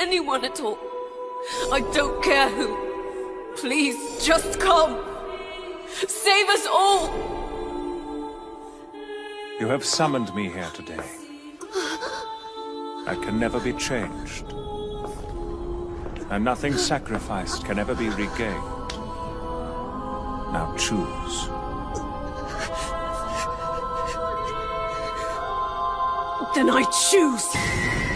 anyone at all. I don't care who. Please, just come. Save us all! You have summoned me here today. I can never be changed. And nothing sacrificed can ever be regained. Now choose. Then I choose!